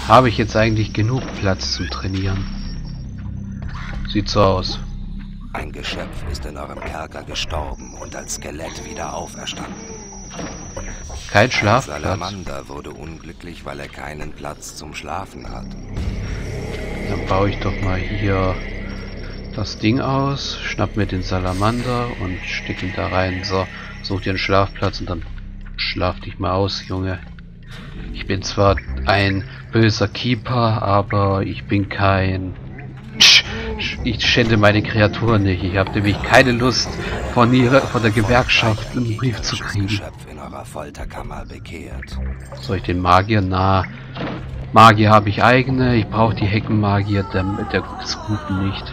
Habe ich jetzt eigentlich genug Platz zum Trainieren? Sieht so aus. Ein Geschöpf ist in eurem Kerker gestorben und als Skelett wieder auferstanden. Kein Schlafplatz. Salamander wurde unglücklich, weil er keinen Platz zum Schlafen hat. Dann baue ich doch mal hier das Ding aus, schnapp mir den Salamander und steck ihn da rein. So, such dir einen Schlafplatz und dann schlaf dich mal aus, Junge. Ich bin zwar ein böser Keeper, aber ich bin kein... Ich schände meine Kreaturen nicht. Ich habe nämlich keine Lust, von der Gewerkschaft einen Brief zu kriegen. Geschöpf in eurer Folterkammer bekehrt. Soll ich den Magier? Na, Magier habe ich eigene. Ich brauche die Heckenmagier der Guten nicht.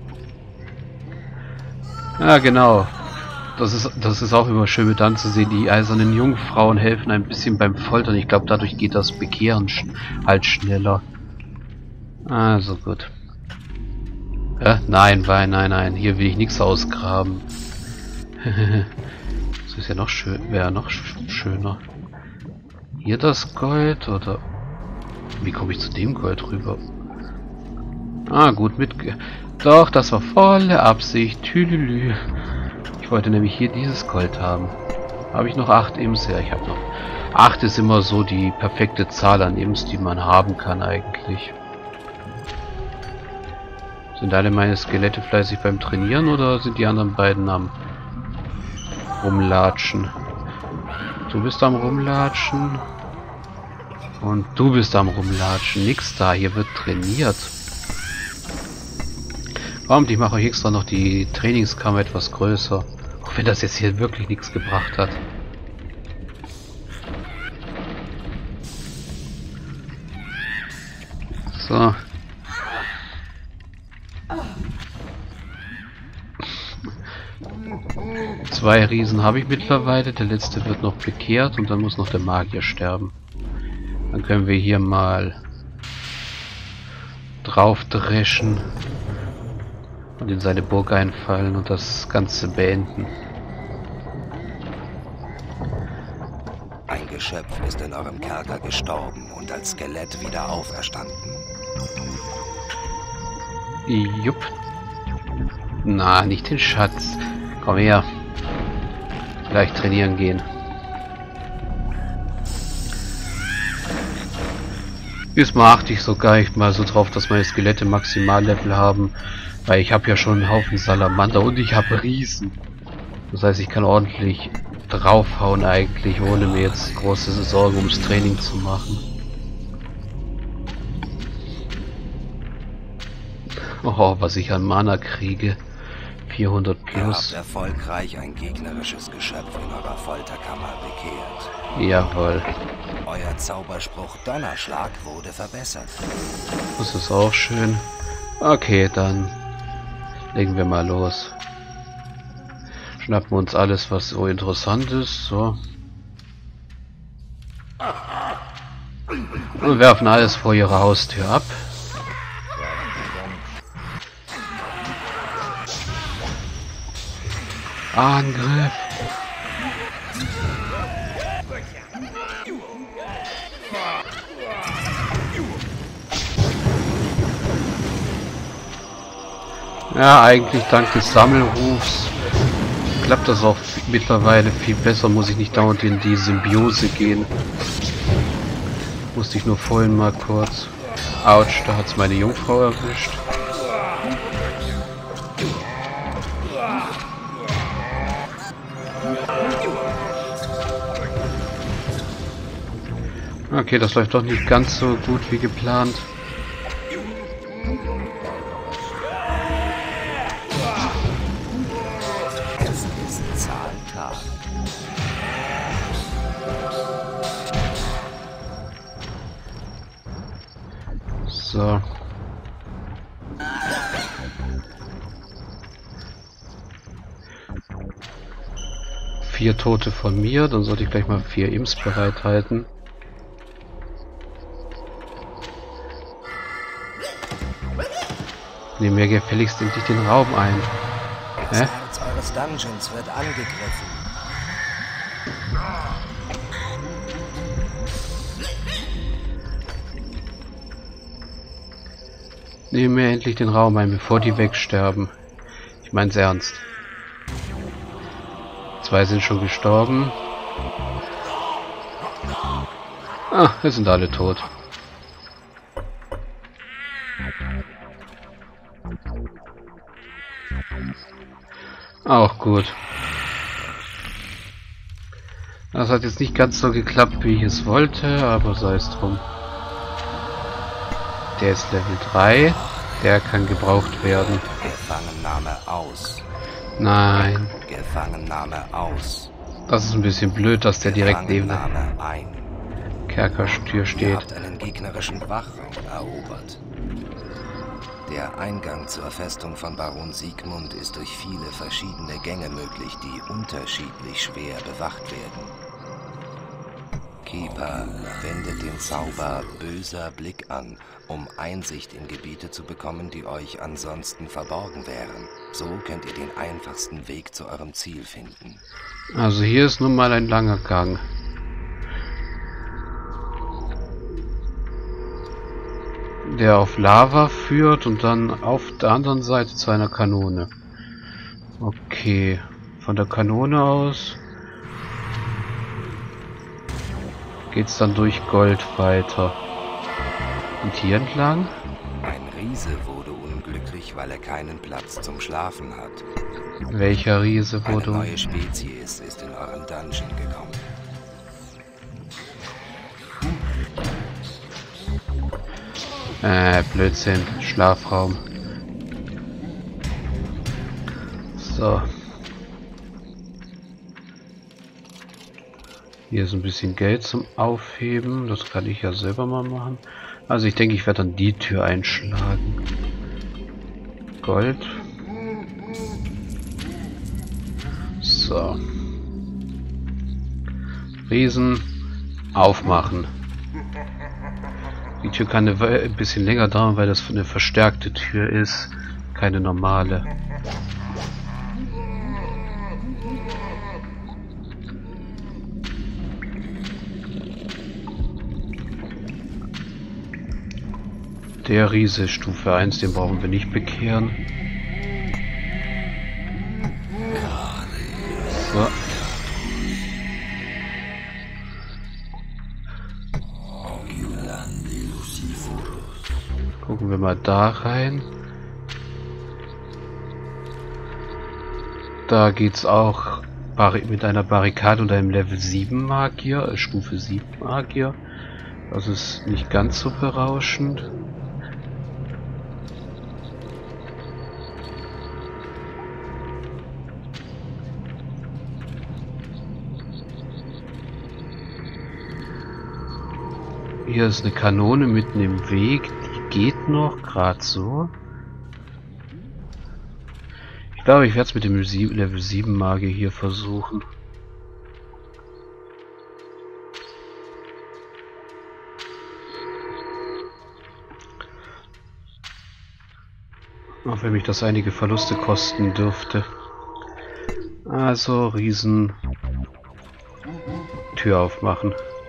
Ja, genau. Das ist auch immer schön mit anzusehen. Die eisernen Jungfrauen helfen ein bisschen beim Foltern. Ich glaube, dadurch geht das Bekehren halt schneller. Also gut. Nein. Hier will ich nichts ausgraben. Das ist ja noch schön. Wäre noch schöner. Hier das Gold oder... Wie komme ich zu dem Gold rüber? Ah, gut, Doch, das war volle Absicht. Tüdelü. Ich wollte nämlich hier dieses Gold haben. Habe ich noch 8 Imps? Ja, ich habe noch... 8 ist immer so die perfekte Zahl an Imps, die man haben kann eigentlich. Sind alle meine Skelette fleißig beim Trainieren oder sind die anderen beiden am Rumlatschen? Du bist am Rumlatschen. Und du bist am Rumlatschen. Nix da, hier wird trainiert. Kommt, ich mache euch extra noch die Trainingskammer etwas größer. Auch wenn das jetzt hier wirklich nichts gebracht hat. So. Zwei Riesen habe ich mittlerweile. Der letzte wird noch bekehrt und dann muss noch der Magier sterben. Dann können wir hier mal drauf dreschen und in seine Burg einfallen und das Ganze beenden. Ein Geschöpf ist in eurem Kerker gestorben und als Skelett wieder auferstanden. Jupp. Na, nicht den Schatz. Komm her. Gleich trainieren gehen. Diesmal achte ich so gar nicht mal so drauf, dass meine Skelette Maximallevel haben, weil ich habe ja schon einen Haufen Salamander und ich habe Riesen. Das heißt, ich kann ordentlich draufhauen eigentlich, ohne mir jetzt große Sorgen ums Training zu machen. Oh, was ich an Mana kriege. 400 plus. Ihr habt erfolgreich ein gegnerisches Geschöpf in eurer Folterkammer bekehrt. Jawohl. Euer Zauberspruch Donnerschlag wurde verbessert. Das ist auch schön. Okay, dann legen wir mal los. Schnappen wir uns alles, was so interessant ist. So. Und werfen alles vor ihre Haustür ab. Angriff! Ja, eigentlich dank des Sammelrufs klappt das auch mittlerweile viel besser. Muss ich nicht dauernd in die Symbiose gehen. Musste ich nur vorhin mal kurz. Autsch, da hat's meine Jungfrau erwischt. Okay, das läuft doch nicht ganz so gut wie geplant. Es ist Zahltag. So. Vier Tote von mir, dann sollte ich gleich mal 4 Imps bereithalten. Nehmen wir gefälligst endlich den Raum ein. Das Herz eures Dungeons wird angegriffen. nehme mir endlich den Raum ein, bevor die wegsterben. Ich mein's ernst. 2 sind schon gestorben. Ah, jetzt sind alle tot. Auch gut. Das hat jetzt nicht ganz so geklappt, wie ich es wollte, aber sei es drum. Der ist Level 3. Der kann gebraucht werden. Gefangennahme aus. Nein. Gefangennahme aus. Das ist ein bisschen blöd, dass der direkt neben der Gefangennahme ein. Kerkertür Ihr steht. habt einen gegnerischen Wachraum erobert. Der Eingang zur Festung von Baron Siegmund ist durch viele verschiedene Gänge möglich, die unterschiedlich schwer bewacht werden. Keeper wendet den Zauber Böser Blick an, um Einsicht in Gebiete zu bekommen, die euch ansonsten verborgen wären. So könnt ihr den einfachsten Weg zu eurem Ziel finden. Also hier ist nun mal ein langer Gang. Der auf Lava führt und dann auf der anderen Seite zu einer Kanone. Okay, von der Kanone aus geht's dann durch Gold weiter. Und hier entlang? Ein Riese wurde unglücklich, weil er keinen Platz zum Schlafen hat. Welcher Riese Eine wurde? neue Spezies ist in euren Dungeon gekommen. Blödsinn. Schlafraum. So. Hier ist ein bisschen Geld zum Aufheben. Das kann ich ja selber mal machen. Also ich denke, ich werde dann die Tür einschlagen. Gold. So. Riesen. Aufmachen. Die Tür kann ein bisschen länger dauern, weil das eine verstärkte Tür ist. Keine normale. Der Riese Stufe 1, den brauchen wir nicht bekehren. So. Gucken wir mal da rein. Da geht's auch mit einer Barrikade und einem Level 7 Magier, Stufe 7 Magier. Das ist nicht ganz so berauschend. Hier ist eine Kanone mitten im Weg. Die geht noch, gerade so. Ich glaube, ich werde es mit dem Level 7 Magier hier versuchen. Auch wenn mich das einige Verluste kosten dürfte. Also, Riesen Tür aufmachen.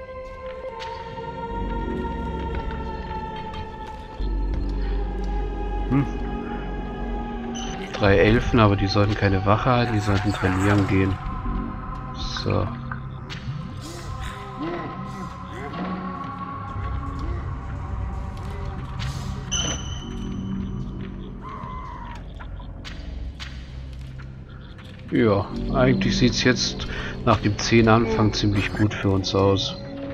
Drei Elfen, aber die sollten keine Wache halten, die sollten trainieren gehen. So. Ja, eigentlich sieht es jetzt nach dem 10 Anfang ziemlich gut für uns aus.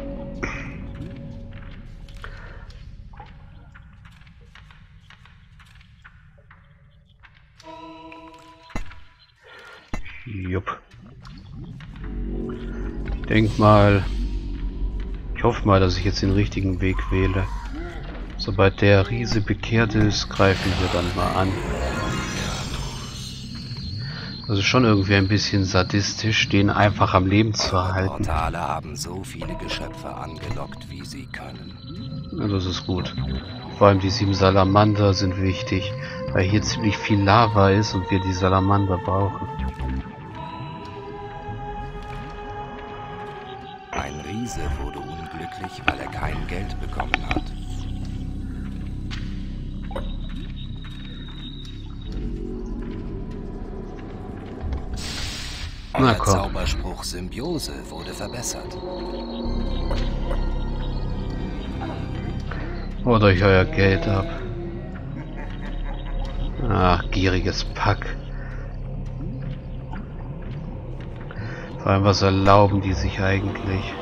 Jupp. Denk mal. Ich hoffe mal, dass ich jetzt den richtigen Weg wähle. Sobald der Riese bekehrt ist, greifen wir dann mal an. Also schon irgendwie ein bisschen sadistisch, den einfach am Leben zu halten. Portale haben so viele Geschöpfe angelockt, wie sie können. Ja, das ist gut. Vor allem die 7 Salamander sind wichtig, weil hier ziemlich viel Lava ist und wir die Salamander brauchen. Ein Riese wurde unglücklich, weil er kein Geld bekommen hat. Euer Zauberspruch Symbiose wurde verbessert. Holt euch euer Geld ab. Ach, gieriges Pack. Vor allem, was erlauben die sich eigentlich?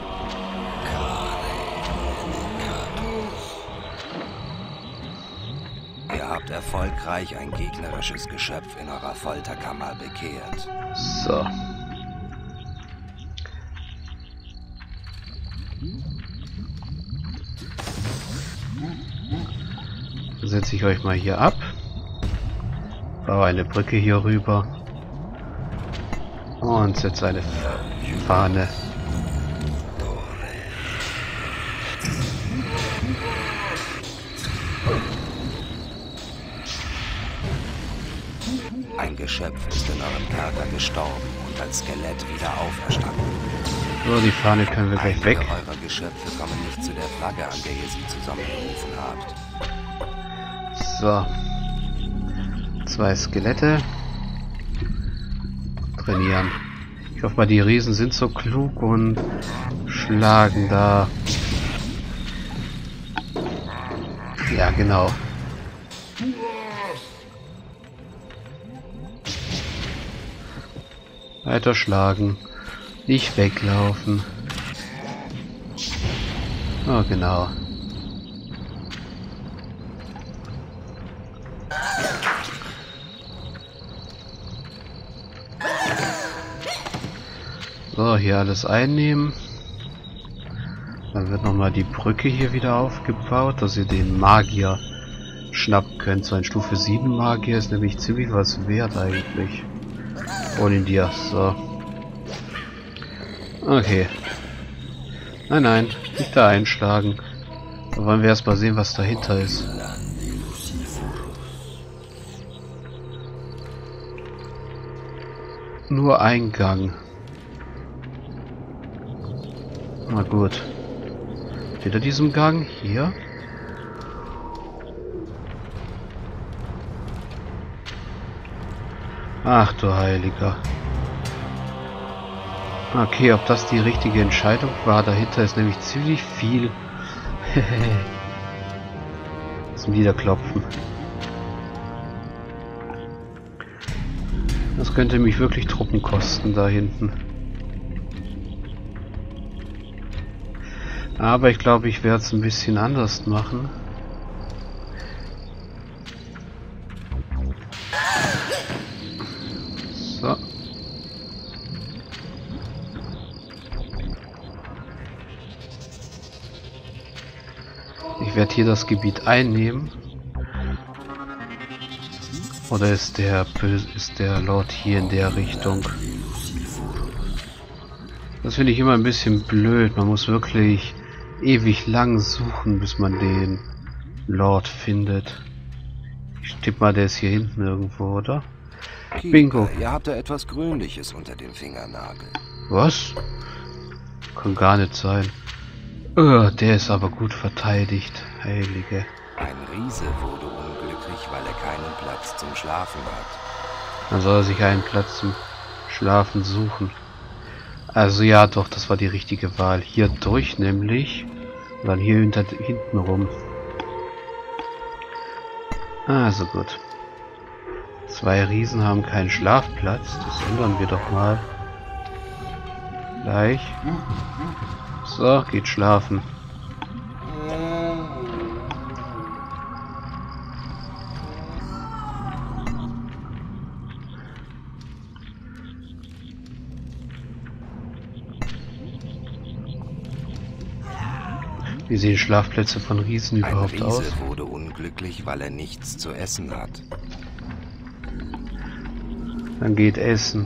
Ihr habt erfolgreich ein gegnerisches Geschöpf in eurer Folterkammer bekehrt. So. Dann setze ich euch mal hier ab. Baue eine Brücke hier rüber. Und setze eine Fahne. Ein Geschöpf ist in eurem Kerker gestorben und als Skelett wieder auferstanden. So, die Fahne können wir gleich weg. Eure Geschöpfe kommen nicht zu der Flagge, an der ihr sie zusammengerufen habt. So. 2 Skelette. Trainieren. Ich hoffe mal, die Riesen sind so klug und schlagen da. Ja, genau. Weiter schlagen. Nicht weglaufen. Oh, genau. So, hier alles einnehmen. Dann wird nochmal die Brücke hier wieder aufgebaut, dass ihr den Magier schnappen könnt. So ein Stufe 7 Magier ist nämlich ziemlich was wert eigentlich. Ohne dir. So. Okay. Nein, nein. Nicht da einschlagen. Da wollen wir erstmal sehen, was dahinter ist. Nur Eingang. Na gut. Hinter diesem Gang hier. Ach du Heiliger. Okay, ob das die richtige Entscheidung war? Dahinter ist nämlich ziemlich viel. Zum Niederklopfen. Das könnte mich wirklich Truppen kosten da hinten. Aber ich glaube, ich werde es ein bisschen anders machen. So. Ich werde hier das Gebiet einnehmen. Oder ist der Lord hier in der Richtung? Das finde ich immer ein bisschen blöd. Man muss wirklich ewig lang suchen, bis man den Lord findet. Ich tippe mal, der ist hier hinten irgendwo, oder? Keeper, Bingo. Ihr habt da etwas Grünliches unter dem Fingernagel. Was? Kann gar nicht sein. Oh, der ist aber gut verteidigt. Heilige. Ein Riese wurde unglücklich, weil er keinen Platz zum Schlafen hat. Dann soll er sich einen Platz zum Schlafen suchen. Also ja, doch, das war die richtige Wahl. Hier durch nämlich. Und dann hier hinten rum. Also gut. 2 Riesen haben keinen Schlafplatz. Das ändern wir doch mal. Gleich. So, geht schlafen. Wie sehen Schlafplätze von Riesen überhaupt aus? Ein Riese wurde unglücklich, weil er nichts zu essen hat. Dann geht essen.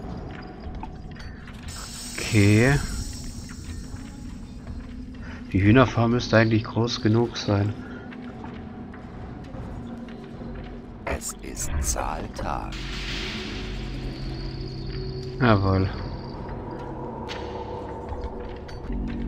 Okay. Die Hühnerfarm müsste eigentlich groß genug sein. Es ist Zahltag. Jawohl.